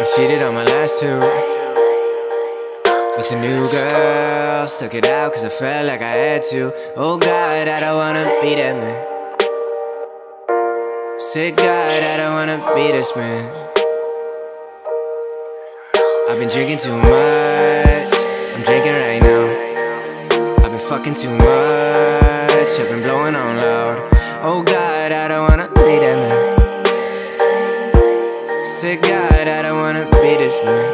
cheated on my last two with a new girl. Stuck it out cause I felt like I had to. Oh God, I don't wanna be that man. Said God, I don't wanna be this man. I've been drinking too much, I'm drinking right now. I've been fucking too much, I've been blowing on loud. Oh God, I don't wanna be that man. Said God, I don't wanna be this man.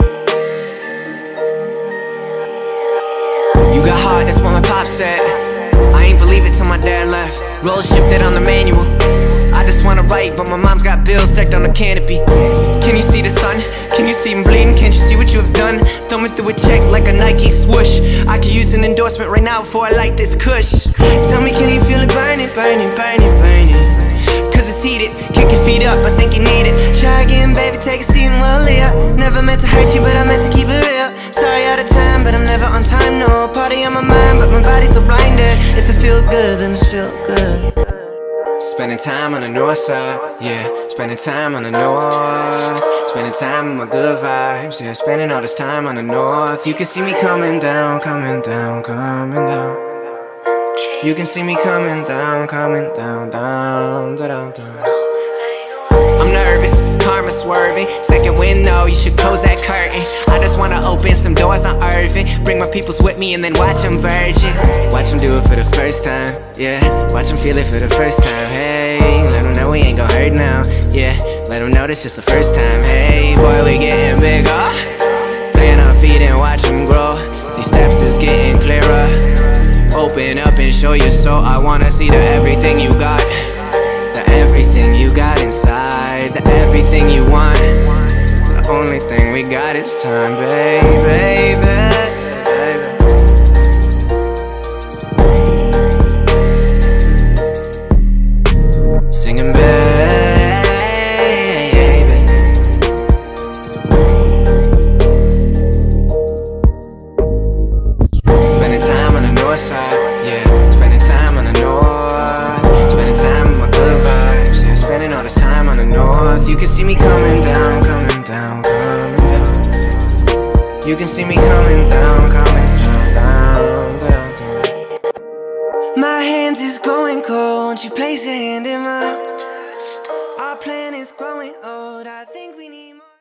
You got heart, that's what my pop said. I ain't believe it till my dad left. Roles shifted on the manual. I just wanna write, but my mom's got bills stacked on the canopy. Can you see the sun? Can you see him bleeding? Can't you see what you have done? Thumbing through a check like a Nike swoosh. I could use an endorsement right now before I light this kush. Tell me, can you feel it burning, burning, burning, burning? Cause it's heated, kick your feet up, I think you need it. Try again, baby, take a seat and we'll live. Never meant to hurt you, but I meant to keep it real. Sorry out of time, but I'm never on time, no. Party on my mind, but my body's so blinded. If it feel good, then it feel good. Spending time on the north side, yeah. Spending time on the north. Spending time with my good vibes, yeah. Spending all this time on the north. You can see me coming down, coming down, coming down. You can see me coming down, down, down, down, down. I'm nervous, karma swerving. Second window, you should close that curtain. I just wanna open some doors on Irving. Bring my peoples with me and then watch them virgin. Watch them do it for the first time, yeah. Watch them feel it for the first time, hey. Let them know we ain't gon' hurt now, yeah. Let them know this just the first time, hey. Boy, we getting bigger. Playing our feet and watch them grow. These steps is getting clearer. Open up and show your soul. I wanna see the everything you got. The everything you got inside. The everything you want. The only thing we got is time, baby, baby. Singing, baby. Spending time on the north side, yeah. Spending time on the north. Spending time with my good vibes, yeah. Spending all this time on the north. You can see me coming down, coming down, coming down. You can see me coming down, down, down, down. My hands is going cold, won't you place your hand in mine? Our plan is growing old, I think we need more.